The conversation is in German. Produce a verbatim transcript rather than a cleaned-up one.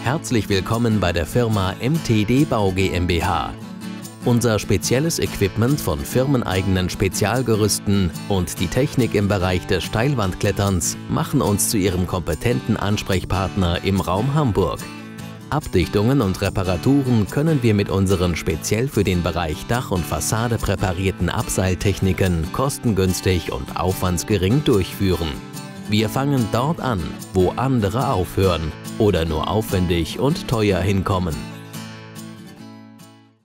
Herzlich willkommen bei der Firma M T D Bau GmbH. Unser spezielles Equipment von firmeneigenen Spezialgerüsten und die Technik im Bereich des Steilwandkletterns machen uns zu Ihrem kompetenten Ansprechpartner im Raum Hamburg. Abdichtungen und Reparaturen können wir mit unseren speziell für den Bereich Dach und Fassade präparierten Abseiltechniken kostengünstig und aufwandsgering durchführen. Wir fangen dort an, wo andere aufhören oder nur aufwendig und teuer hinkommen.